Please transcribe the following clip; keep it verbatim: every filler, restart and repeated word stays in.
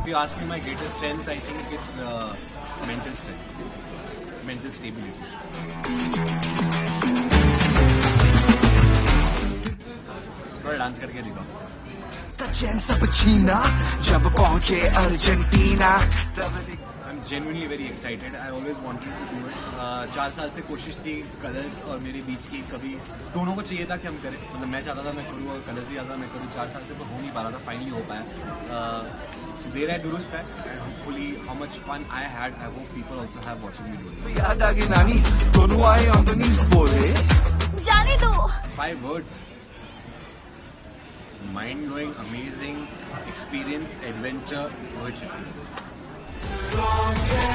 If you ask me my greatest strength, I think it's uh, mental strength, mental stability. थोड़ा dance करके दिखाओ। चैन सब छीना जब पहुंचे Argentina. I'm genuinely very excited. I always wanted to do it. uh, चार साल से कोशिश थी कलर्स और मेरे बीच की, कभी दोनों को चाहिए था कि हम करें, मतलब मैं चाहता था मैं करूँ और कलर्स भी चाहता था मैं करूँ। चार साल से तो हो नहीं पा रहा था, फाइनली हो पाया। सो देर है दुरुस्त है and hopefully how much fun I had, I hope people also have watching me do it. याद आ गई नानी दोनों आए अंडरनीथ बोले जाने दो। Five words. Mind-blowing, amazing experience, adventure, Rohit Shetty.